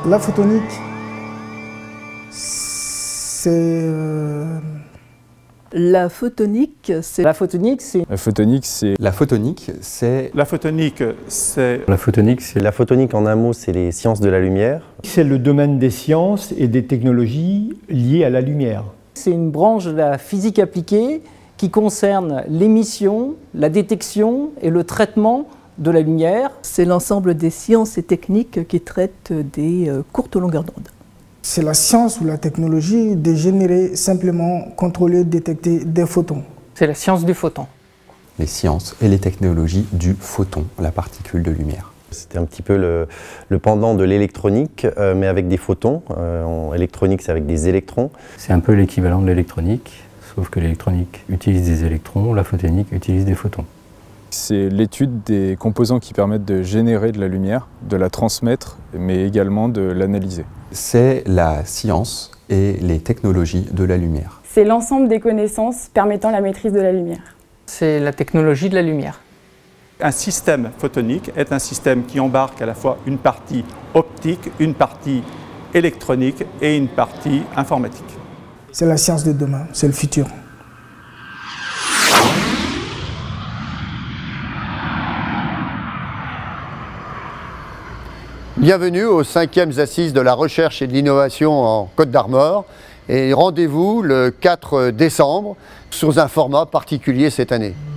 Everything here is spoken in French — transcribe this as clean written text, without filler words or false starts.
La photonique, c'est... La photonique, c'est... La photonique, c'est... La photonique, c'est... La photonique, c'est... La photonique, c'est... La photonique, c'est... La photonique, en un mot, c'est les sciences de la lumière. C'est le domaine des sciences et des technologies liées à la lumière. C'est une branche de la physique appliquée qui concerne l'émission, la détection et le traitement de la lumière. C'est l'ensemble des sciences et techniques qui traitent des courtes longueurs d'onde. C'est la science ou la technologie de générer, simplement contrôler, détecter des photons. C'est la science du photon. Les sciences et les technologies du photon, la particule de lumière. C'était un petit peu le pendant de l'électronique, mais avec des photons. Électronique, c'est avec des électrons. C'est un peu l'équivalent de l'électronique, sauf que l'électronique utilise des électrons, la photonique utilise des photons. C'est l'étude des composants qui permettent de générer de la lumière, de la transmettre, mais également de l'analyser. C'est la science et les technologies de la lumière. C'est l'ensemble des connaissances permettant la maîtrise de la lumière. C'est la technologie de la lumière. Un système photonique est un système qui embarque à la fois une partie optique, une partie électronique et une partie informatique. C'est la science de demain, c'est le futur. Bienvenue aux 5e Assises de la recherche et de l'innovation en Côte d'Armor et rendez-vous le 4 décembre sous un format particulier cette année.